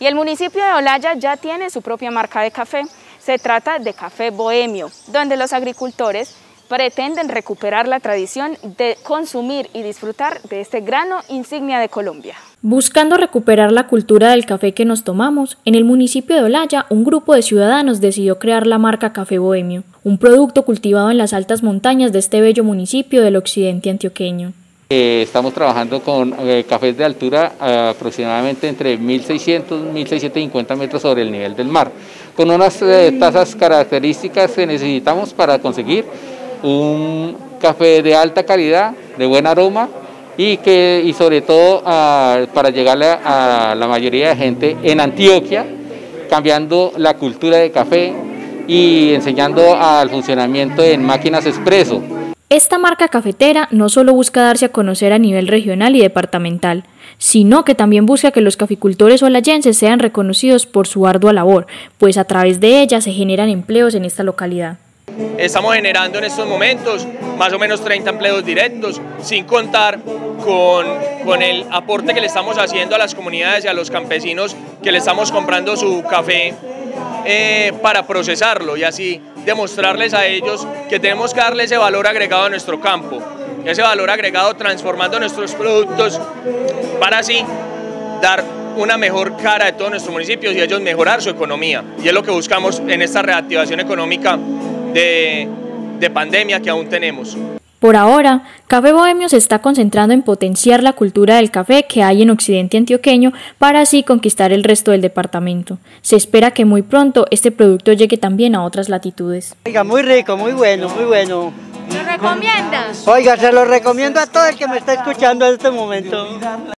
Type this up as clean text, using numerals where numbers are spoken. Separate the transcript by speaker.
Speaker 1: Y el municipio de Olaya ya tiene su propia marca de café. Se trata de Café Bohemio, donde los agricultores pretenden recuperar la tradición de consumir y disfrutar de este grano insignia de Colombia.
Speaker 2: Buscando recuperar la cultura del café que nos tomamos, en el municipio de Olaya, un grupo de ciudadanos decidió crear la marca Café Bohemio, un producto cultivado en las altas montañas de este bello municipio del occidente antioqueño.
Speaker 3: Estamos trabajando con cafés de altura aproximadamente entre 1.600 y 1.650 metros sobre el nivel del mar, con unas tasas características que necesitamos para conseguir un café de alta calidad, de buen aroma y sobre todo para llegarle a la mayoría de gente en Antioquia, cambiando la cultura de café y enseñando al funcionamiento en máquinas expreso.
Speaker 2: Esta marca cafetera no solo busca darse a conocer a nivel regional y departamental, sino que también busca que los caficultores olayenses sean reconocidos por su ardua labor, pues a través de ella se generan empleos en esta localidad.
Speaker 4: Estamos generando en estos momentos más o menos 30 empleos directos, sin contar con el aporte que le estamos haciendo a las comunidades y a los campesinos que le estamos comprando su café para procesarlo y así demostrarles a ellos que tenemos que darle ese valor agregado a nuestro campo, ese valor agregado transformando nuestros productos para así dar una mejor cara de todos nuestros municipios y ellos mejorar su economía. Y es lo que buscamos en esta reactivación económica de pandemia que aún tenemos.
Speaker 2: Por ahora, Café Bohemio se está concentrando en potenciar la cultura del café que hay en occidente antioqueño para así conquistar el resto del departamento. Se espera que muy pronto este producto llegue también a otras latitudes.
Speaker 5: Oiga, muy rico, muy bueno, muy bueno.
Speaker 1: ¿Lo recomiendas?
Speaker 5: Oiga, se lo recomiendo a todo el que me está escuchando en este momento.